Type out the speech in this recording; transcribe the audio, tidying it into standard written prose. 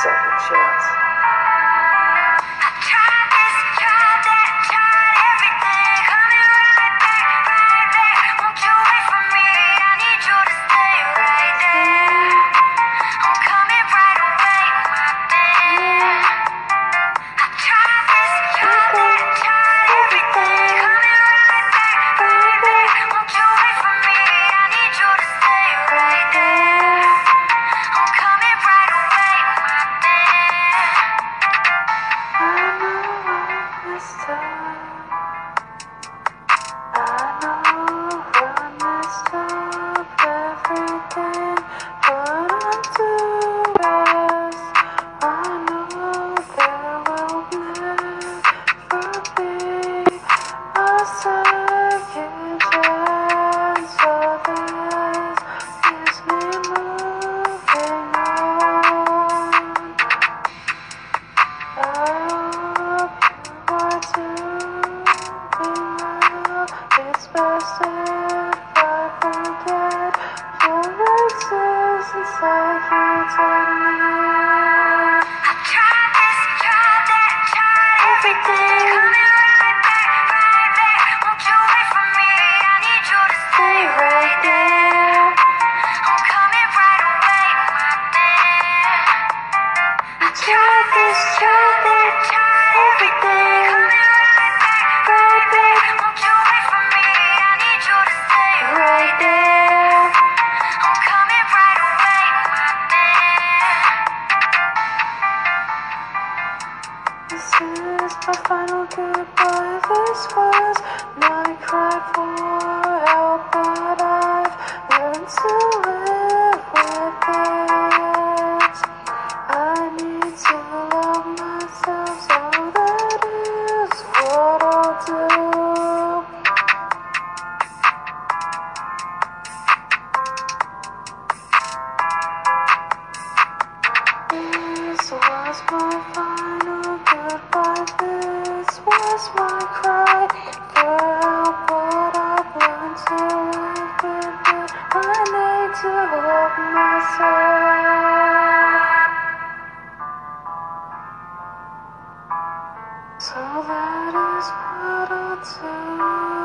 second chance. This is my final goodbye. This was my cry for help, but I've learned to live with it. I need to love myself, so that is what I'll do. This was my final goodbye. This was my cry for help, but I've learned to live with it. I need to love myself, so that is what I'll do.